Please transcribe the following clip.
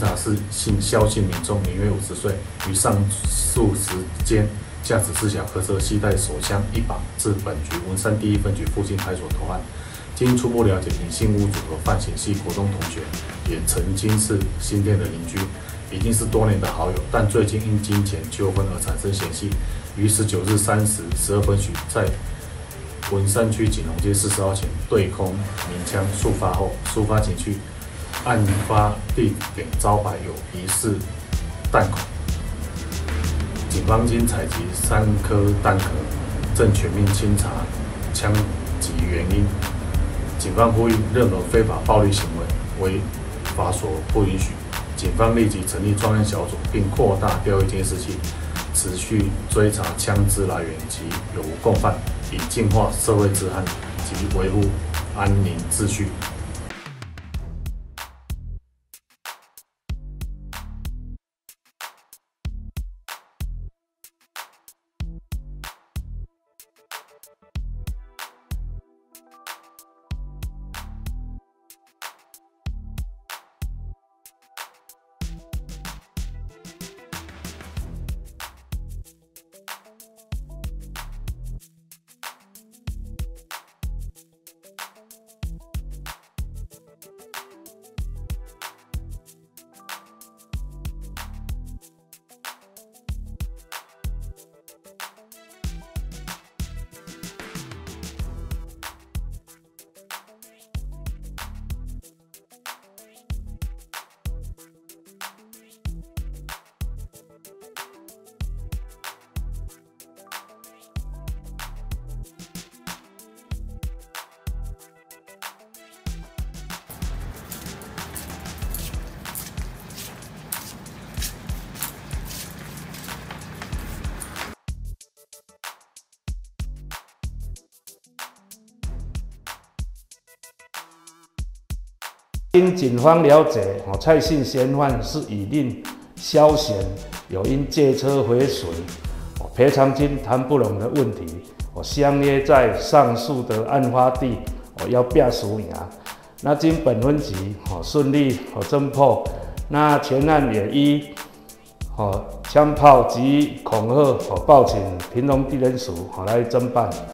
查是萧姓民众，年约50岁，于上述时间驾驶4小客车，携带手枪1把，至本局文山第1分局附近派出所投案。经初步了解，隐性屋主和犯行系国中同学，也曾经是新店的邻居，已经是多年的好友，但最近因金钱纠纷而产生嫌隙。于19日3时12分许，在文山区锦隆街40号前对空鸣枪速发后，出发警区案发地点招牌有疑似弹孔，警方经采集3颗弹壳，正全面清查枪击原因。警方呼吁，任何非法暴力行为为法所不允许。警方立即成立专案小组，并扩大调阅监视器，持续追查枪支来源及有无共犯，以净化社会治安及维护安宁秩序。 经警方了解，蔡姓嫌犯是以令萧贤有因借车毁损、赔偿金谈不拢的问题，相约在上述的案发地要变输赢。那经本分局顺利侦破，那全案也依枪炮及恐吓报请屏东地检署来侦办。